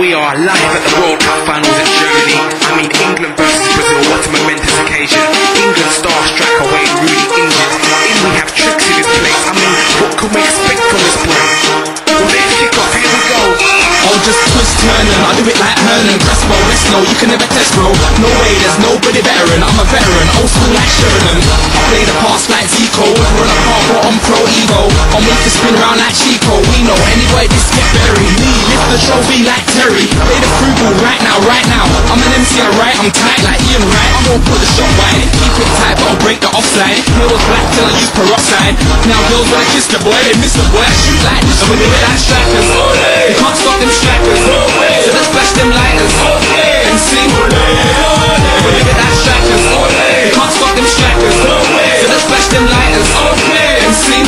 we are live at the World Cup finals in Germany. I mean England versus Brazil, what a momentous occasion. England star striker Wayne Rooney injured. In we have tricks in his place. I mean, what can we expect from this play? Well, let's kick off, here we go. I'll just twist, turn and I'll do it like Hernan Crespo, Resno, you can never test bro. No way, there's nobody better and I'm a veteran, old school like Sheridan. I play the pass like Zico, run a car but I'm pro Evo. I'll make the spin round like Chico, we know anyway this get buried. Me, lift the trophy like Terry, play the frugal right now. I'm an MC alright, I'm tight like Ian Wright. I won't put the shot wide, keep it tight but I'll break the offside. Hair was black till I use peroxide. Now girls wanna kiss the boy, they miss the boy, I shoot like this. And we do it like strikers, you can't stop them strikers. So let's flash them lighters and sing. We do it like strikers, you can't stop them strikers. So let's flash them lighters and sing.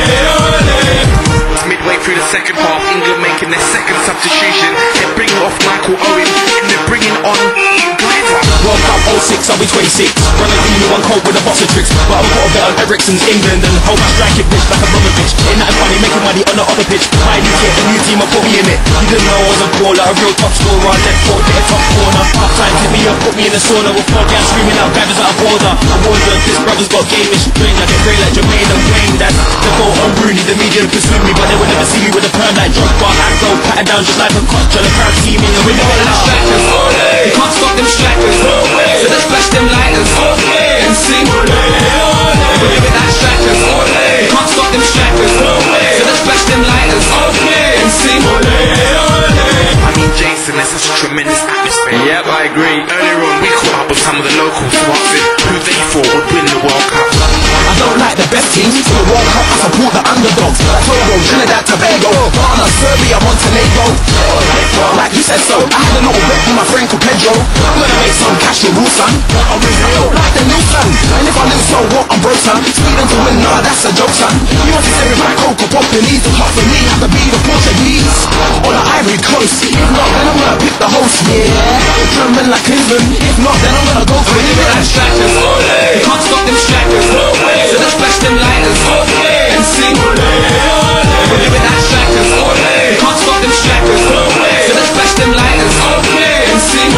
Midway through the second half, England making their second substitution. They're bringing off Michael Owen and they're bringing on Greiser. World Cup 06, I'll be 26. Running through you one cold with a box of tricks. But I've got a bet on Ericsson's England and hold my striking pitch like a Abramovich. Ain't nothing funny, making money on the other pitch. My new kit, a new team, I put me in it. You didn't know I was a baller, a real top scorer. Left foot, hit a top corner. Half time, hit me up, put me in the sauna. With 4 guys screaming out, drivers out of order. I wonder if this brother's got game-ish. Brain like a brain like Jermaine and Wayne. That's the goal on Rooney. The media pursue me, but they would never see me with a perm like Drogba. Afro, patting down just like a coach. Trying to crowd see me in the window and I'm strikers. You can't stop them strikers. So let's flash them lighters and sing. We do it like strikers. You can't stop them strikers. So let's flash them lighters and sing. I mean, Jason, there's such a tremendous atmosphere. Yep, I agree. Earlier on, we caught up with some of the locals who asked who they thought would win the World Cup. I don't like the best teams. For the World Cup, I support the underdogs. Like Togo, Trinidad, Tobago, Ghana, Serbia, Montenegro. Like you said so, I had a little bet with my friend called Pedro. I'm gonna make some cash with Will, son. I don't like the new son. And if I lose, so what? I'm broke, son. Sweden to win, nah, that's a joke, son. You want to say with my Coco popping, he's the part for me. Have to be the Portuguese or the Ivory Coast. If not, then I'm gonna pick the host, yeah. German like Cleveland. If not, then I'm gonna go for England. Like strikers, you can't stop them strikers. So let's flash them lighters and sing. We do it like strikers. You can't stop them strikers. So let's flash them lighters and sing.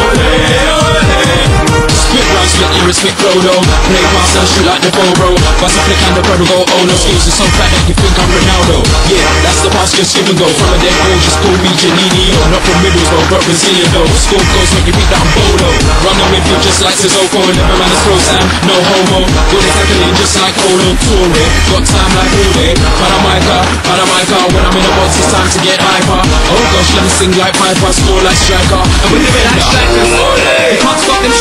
Spit round, split you respect Frodo. Play pass and shoot like the Boro. Pass a flick and the brother go, oh no, skills is so fat that you think I'm Ronaldo. Yeah, that's the pass, just give and go. From a dead ball, just call me Janino. Not from Middlesbrough, but Brazilian though. Score goals, make you beat down Bolo. Running with you just like Sissoko. Never ran a slow Sam, no homo. Good at tackling just like Olo Toure. Got time like Uwe. Panamaika. When I'm in the box, it's time to get hyper. Oh gosh, let me sing like Piper. Score like striker. And we live it like strikers. You can't stop them